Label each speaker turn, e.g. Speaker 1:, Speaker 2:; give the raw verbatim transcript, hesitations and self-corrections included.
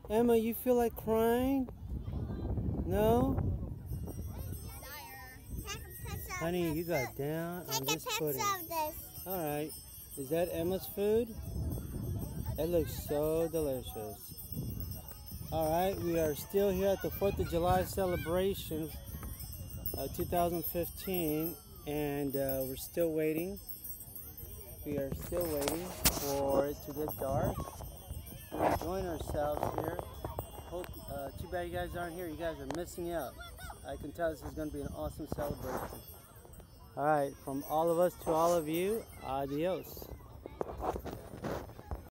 Speaker 1: Emma, you feel like crying? No? Honey, you got down on this pudding. Alright. Is that Emma's food? It looks so delicious. Alright, we are still here at the fourth of July celebration uh, two thousand fifteen, and uh, we're still waiting. We are still waiting for it to get dark. We're enjoying ourselves here. Hope, uh, too bad you guys aren't here. You guys are missing out. I can tell this is going to be an awesome celebration. Alright, from all of us to all of you, adios.